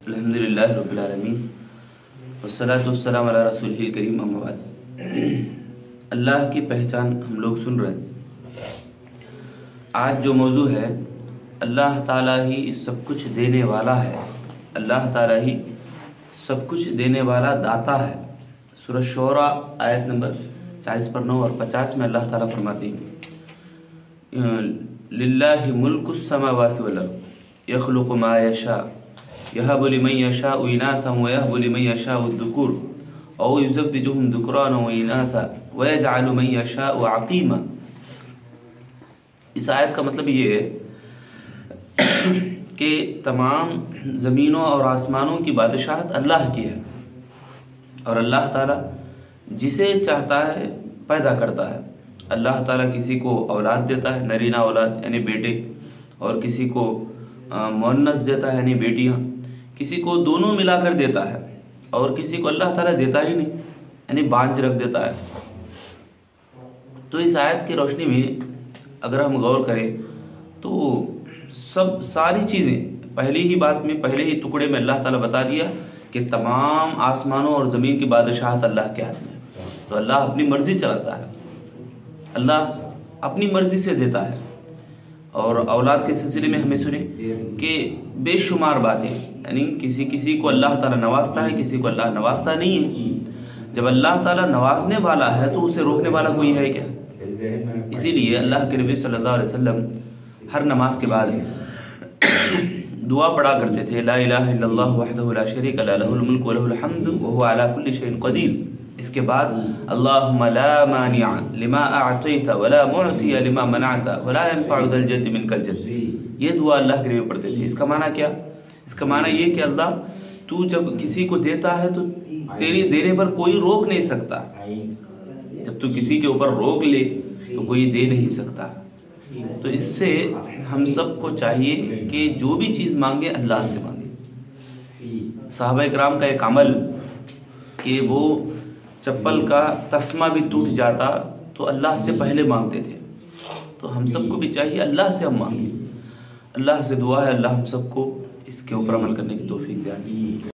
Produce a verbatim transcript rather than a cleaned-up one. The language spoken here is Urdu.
الحمدللہ رب العالمین والصلاۃ والسلام علی رسولہ الکریم اما بعد۔ اللہ کی پہچان ہم لوگ سن رہے ہیں۔ آج جو موضوع ہے، اللہ تعالیٰ ہی سب کچھ دینے والا ہے، اللہ تعالیٰ ہی سب کچھ دینے والا داتا ہے۔ سورہ شعراء آیت نمبر چالیس پر نو اور پچاس میں اللہ تعالیٰ فرماتے ہیں للہ ملک السماوات والارض یخلق ما یشاء یہب لمن یشاء اناثا ویہب لمن یشاء الذکور او یزوجہم ذکرانا واناثا ویجعل من یشاء عقیما۔ اس آیت کا مطلب یہ ہے کہ تمام زمینوں اور آسمانوں کی بادشاہت اللہ کی ہے، اور اللہ تعالیٰ جسے چاہتا ہے پیدا کرتا ہے۔ اللہ تعالیٰ کسی کو اولاد دیتا ہے، نرینہ اولاد یعنی بیٹے، اور کسی کو مؤنث دیتا ہے یعنی بیٹیاں، کسی کو دونوں ملا کر دیتا ہے، اور کسی کو اللہ تعالیٰ دیتا ہی نہیں یعنی بانجھ رکھ دیتا ہے۔ تو اس آیت کی روشنی میں اگر ہم غور کریں تو سب ساری چیزیں پہلی ہی بات میں پہلے ہی ٹکڑے میں اللہ تعالیٰ بتا دیا کہ تمام آسمانوں اور زمین کی بادشاہت اللہ کے ہاتھ میں ہے۔ تو اللہ اپنی مرضی چلاتا ہے، اللہ اپنی مرضی سے دیتا ہے۔ اور اولاد کے سلسلے میں ہمیں سنیں کہ بے شمار باتیں، یعنی کسی کسی کو اللہ تعالیٰ نوازتا ہے، کسی کو اللہ نوازتا نہیں ہے۔ جب اللہ تعالیٰ نوازنے والا ہے تو اسے روکنے والا کوئی ہے کیا؟ اسی لیے اللہ کے نبی صلی اللہ علیہ وسلم ہر نماز کے بعد دعا پڑھا کرتے تھے، لا الہ الا اللہ وحدہ لا شریک لہ لہ الملک ولہ الحمد وہو علی کل شیء قدیر۔ اس کے بعد اللہم لا مانع لما اعطیت ولا معطی لما منعت ولا ينفع ذا الجد منک الجد۔ یہ دعا اللہ کے نبی پڑھتے تھے۔ اس کا معنی کیا؟ اس کا معنی یہ کہ اللہ تو جب کسی کو دیتا ہے تو تیری دینے پر کوئی روک نہیں سکتا، جب تو کسی کے اوپر روک لے تو کوئی دے نہیں سکتا۔ تو اس سے ہم سب کو چاہیے کہ جو بھی چیز مانگے اللہ سے مانگے۔ صحابہ اکرام کا ایک عمل کہ وہ چپل کا تسمہ بھی ٹوٹ جاتا تو اللہ سے پہلے مانگتے تھے۔ تو ہم سب کو بھی چاہیے اللہ سے ہم مانگیں۔ اللہ سے دعا ہے اللہ ہم سب کو اس کے اوپر عمل کرنے کی توفیق دے۔